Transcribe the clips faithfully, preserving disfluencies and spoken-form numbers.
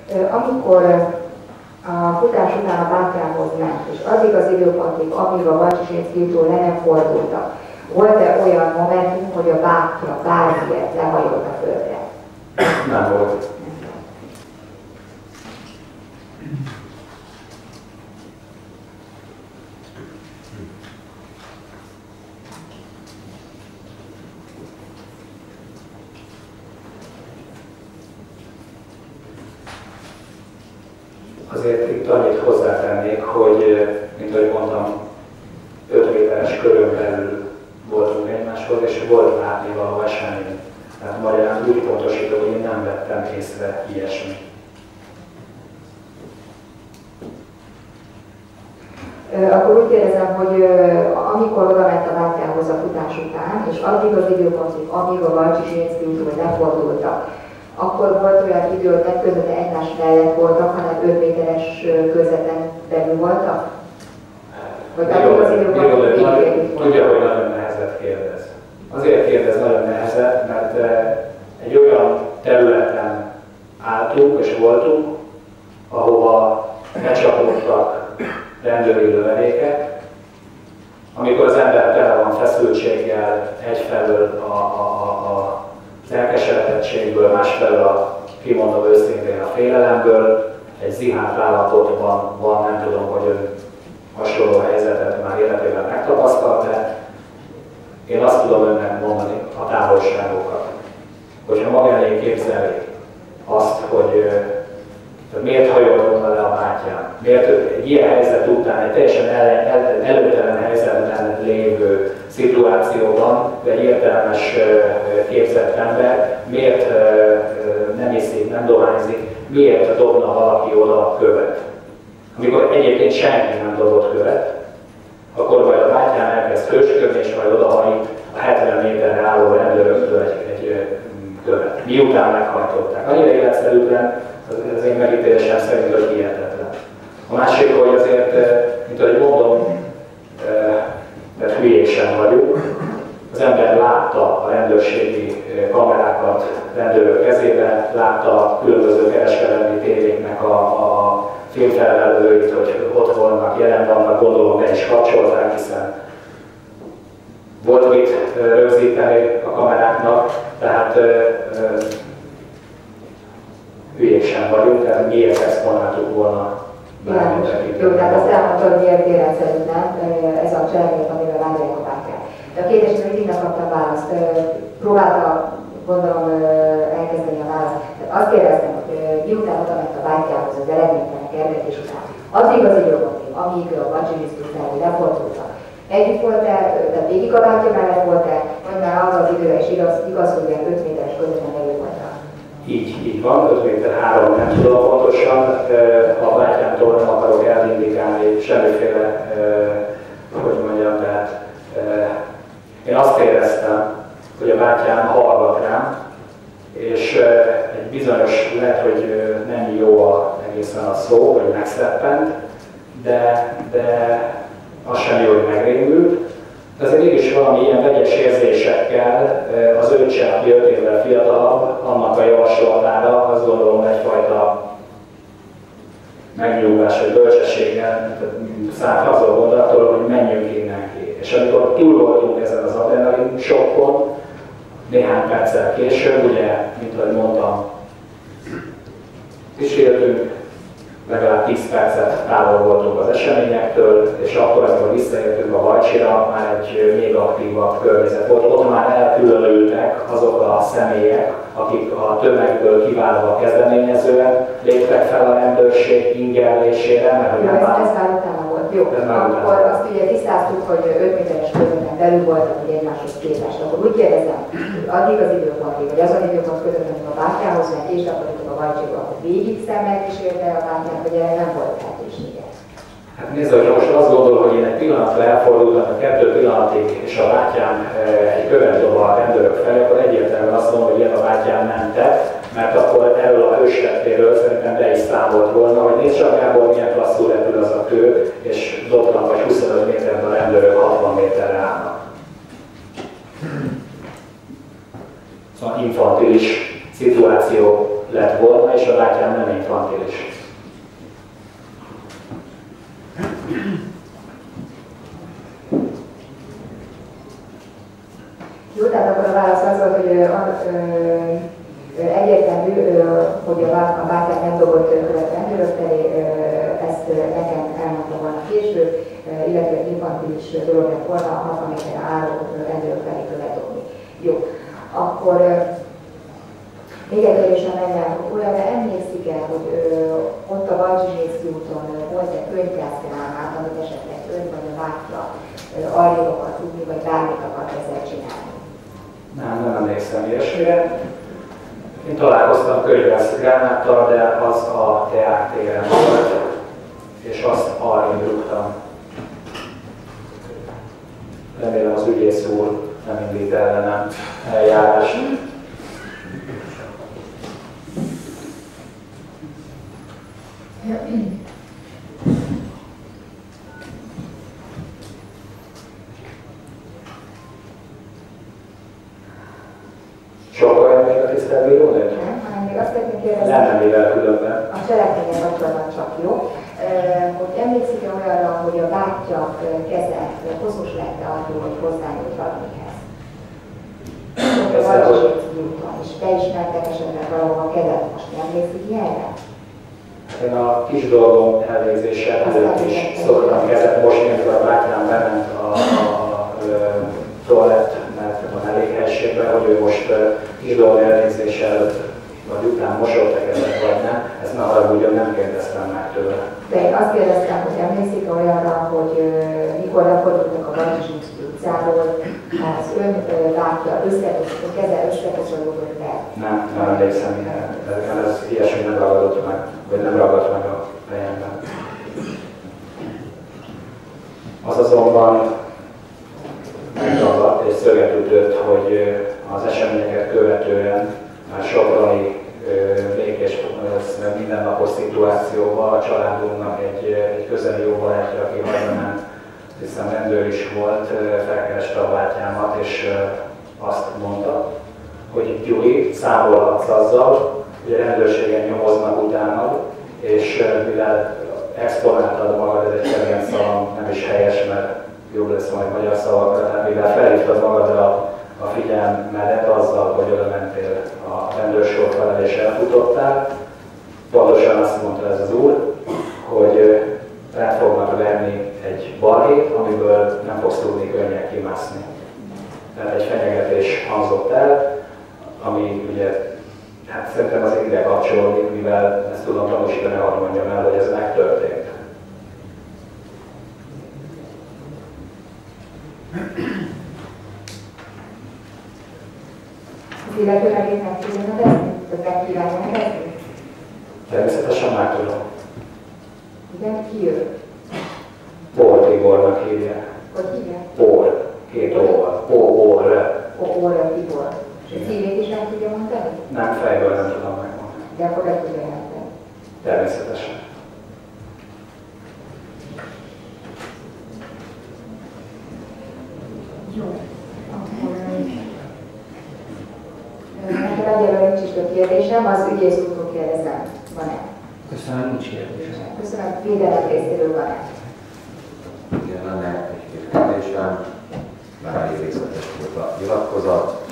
Amikor a futás után a bátyához ment, és addig az időpontig, amíg a Balcsisinszky útról le nem fordultak, volt-e olyan momentum, hogy a bátyja bármiért lehajolt a földre? Nem volt. Azért itt annyit hozzátennék, hogy, mint ahogy mondtam, öt méteres körön belül voltunk egymáshoz, és volt látni való esemény. Tehát magyarán úgy pontosítom, hogy én nem vettem észre ilyesmit. Akkor úgy kérdezem, hogy amikor oda ment a bátyához a futás után, és addig az időpontig, amíg a Balcsisinszky útról lefordultak, akkor volt olyan idő, hogy nem közvetlenül egymás mellett voltak, hanem öt méteres körzeten belül voltak? Vagy addig az időpontig végig tudja, hogy nagyon nehezet kérdez. Azért kérdez nagyon nehezet, mert egy olyan területen álltunk és voltunk, ahova becsapódtak rendőri lövedékek, amikor az ember tele van feszültséggel, egyfelől a, a, a, az elkeseredettségből, másfelől a, kimondom őszintén, a félelemből, egy zihánt állapotban van, nem tudom, hogy ön hasonló helyzetet már életében megtapasztalt, de én azt tudom önnek mondani, a távolságokat, hogyha maga elé képzeli azt, hogy miért hajolt volna le a bátyám, miért egy ilyen helyzet után, egy teljesen el, el, előtelen helyzetben lévő szituációban, egy értelmes képzett ember, miért nem iszik, nem dohányzik, miért dobna valaki oda a követ. Amikor egyébként senki nem dobott követ, akkor majd a bátyám elkezd hősködni, és majd odahajít a hetven méterre álló rendőröktől egy, egy követ. Miután meghajtották. Annyira életszerűtlen, az én megítélésem szerint, hogy hihetetlen. A másik, hogy azért, mint ahogy mondom, mert hülyék sem vagyunk, az ember látta a rendőrségi kamerákat rendőrök kezében, látta a különböző kereskedelmi tévéknek a, a filmfelvevőit, hogy ott vannak, jelen vannak, gondolom be is kapcsolták, hiszen volt mit rögzíteni a kameráknak, tehát hülyék sem vagyunk, tehát miért exponáltuk volna bármit tekinteni. Jó, tehát azt elmondta, hogy miért téren szerintem ez a cselekmény, amivel vádolják a bátyát. De a kérdésre mindig nem kaptam választ. Próbálta, gondolom, elkezdeni a választ. Tehát azt kérdeztem, hogy miután oda ment a bátyához az eredménytelen kergetés után, addig az időpontig, amíg a Balcsisinszky után lefordultak, együtt volt-e, tehát végig a bátya mellett volt-e, vagy már az az időre is igaz, igaz hogy ilyen öt méteres közösen belül voltak? Így, így van, öt méter három, nem tudom pontosan, a bátyámtól nem akarok elindikálni semmiféle, hogy mondjam, tehát én azt éreztem, hogy a bátyám hallgat rám, és egy bizonyos, lehet, hogy nem jó a, egészen a szó, vagy megszeppent, de, de az sem jó, hogy megrémült. De azért mégis valami ilyen vegyes érzésekkel az öccse, aki öt évvel fiatalabb, annak a javaslatára azt gondolom egyfajta megnyugvás vagy bölcsességgel szállt azon gondolattól, hogy menjünk innen ki. És amikor túl voltunk ezen az adrenalin sokkon, néhány perccel később, ugye, mint ahogy mondtam, kísértünk, legalább tíz percet távol voltunk az eseményektől, és akkor, amikor visszaértünk a Balcsira, már egy még aktívabb környezet volt. Ott már elkülönültek azok a személyek, akik a tömegből kiválva kezdeményezően léptek fel a rendőrség ingerlésére, mert hogy nem ez, ez már utána volt. Jó, akkor azt ugye tisztáztuk, hogy öt méteres közösen belül voltak, hogy egymáshoz képest. Akkor úgy kérdezem, addig az időpontig, vagy azon időpont között, amikor a bátyához ment, és akkor a Balcsiba, akkor végig szemmel kísérte a bátyát, hogy erre nem volt lehetősége. Hát nézd, hogy most azt gondol, hogy én egy pillanatra elfordultam, a kettő pillanatig, és a bátyám egy követ dob a rendőrök felé, akkor egyértelműen azt mondom, hogy ilyen a bátyám nem tett, mert akkor erről a hőstettéről szerintem be is számolt volna, hogy nézd csak Gábor, milyen klasszul repül az a kő, és dobnak vagy huszonöt méterben a rendőrök hatvan méterre állnak. Szóval infantilis szituáció lett volna, és a bátyám nem infantilis. Jó, tehát akkor a válasz az volt, hogy ö, ö, ö, egyértelmű, ö, hogy a, a bátyám nem dobott követ rendőrök felé, ö, ezt ö, nekem elmondta volna később, ö, illetve egy infantilis dolog lett volna a hatvan méterre álló rendőrök felé követ dobni. Jó, akkor ö, még egy kérdésem lenne, hogy olyanra emlékszik el, hogy ö, ott a Balcsizséci úton ö, volt egy könyvgyászgránát, amit esetleg ön vagy a bátyja arrébb akar tudni, vagy bármit akar ezzel csinálni? Nem, nem emlékszem ilyesmire. Én találkoztam könyvgyászgránáttal, de az a Deák téren volt, és azt arrébb rúgtam. Remélem az ügyész úr nem indít ellenem eljárást. Sok olyan még a tisztelt bírónő? Nem, hanem még azt szeretném kérdezni, Nem, nem mivel különben. a cselekmények kapcsolatban csak jó, hogy emlékszik-e olyanra, hogy a bátyja keze hozós lett-e attól, hogy hozzányúlt valamihez? Hogy a Balcsizséci úton, és beismertek esetleg valahol a kezet, most nem emlékszik ilyenre? Én a kis dolgom elvégzése előtt is szoktam kezet mosni, amikor a bátyám bement a, a, a toalett, mert van elég helységben, hogy ő most kis dolgom elvégzése előtt vagy után mosott a kezet, vagy nem. Ezt ne haragudjon, nem kérdeztem meg tőle. De én azt kérdeztem, hogy emlékszik olyanra, hogy uh, mikor lefordultak a Balcsizséci utcáról, az ön uh, bátyja összekosodott, a keze összekosodott el. Nem, nem emlékszem ilyen. Ez ilyesmi nem ragadott meg, vagy nem ragadt meg a fejemben. Az azonban megragadt és szöget ütött, hogy az eseményeket követően már soproni békés mindennapos szituációban a családunknak egy, egy közeli jó barátja, aki hazament, hiszen rendőr is volt, felkereste a bátyámat, és azt mondta, hogy Gyuri, számolhatsz azzal, hogy a rendőrségen nyomoznak utánad, és mivel exponáltad magad, ez egy kedvenc szavam, nem is helyes, mert jobb lesz majd magyar szavakra, tehát mivel felhívtad magadra a figyelmedet azzal, hogy oda mentél a rendőrsor felé és elfutottál, pontosan azt mondta ez az úr, hogy rá fognak venni egy balhét, amiből nem fogsz tudni könnyen kimászni. Tehát egy fenyegetés hangzott el, ami ugye, hát szerintem az ide kapcsolódik, mivel ezt tudom tanúsítani, ahogy mondjam el, hogy ez megtörtént. Az illetőleg itt meg tudja nevezni? Vagy meg kívánja nevezni? Természetesen már tudom. Igen, ki ő? Pór Tibornak hívják. Hogy hívják? Pór, két óval. Pór. Pór Tibor. És a címét is meg tudja mondani? Nem, fejből nem tudom megmondani. De akkor le tudja jelenteni. Természetesen. Jó. Akkor... Nekem egyelőre nincs is több kérdésem, az ügyész úrtól kérdezem, van-e? Köszönöm, nincs kérdésem. Köszönöm, védelem részéről van-e? Igen, lenne egy-két kérdésem, már elég részletes volt a nyilatkozat.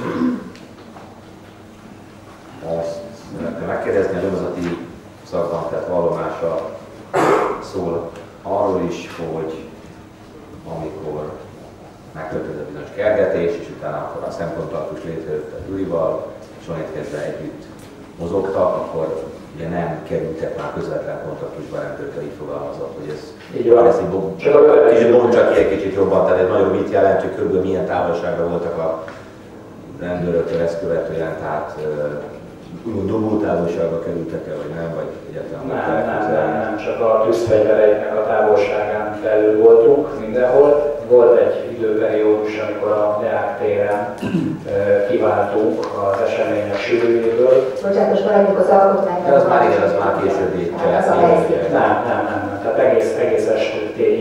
Azt szeretném megkérdezni, a nyomozati szakban tett vallomása szól arról is, hogy amikor megtörtént a bizonyos kergetés, és utána akkor a szemkontaktus létrejött a Gyurival, és onnét kezdve együtt mozogtak, akkor ugye nem kerültek már közvetlen kontaktusba rendőrkel, így fogalmazott, hogy ez így van. Ez így kicsit bontsak ki egy kicsit jobban, tehát ez nagyon mit jelent, hogy kb. Milyen távolságra voltak a rendőröktől ezt követően, tehát úgymond dobótávolságba kerültek el, vagy nem, vagy egyáltalán nem, nem, nem, nem, csak a tűzfegyvereiknek a távolságán belül voltunk mindenhol. Volt egy időperiódus, amikor a Deák téren kiváltunk az események sűrűjéből. Bocsánat, most maradjunk az alkotmányban. De az már igen, az már későbbi cselekmény. Nem, nem, nem, nem. Tehát egész, egész estét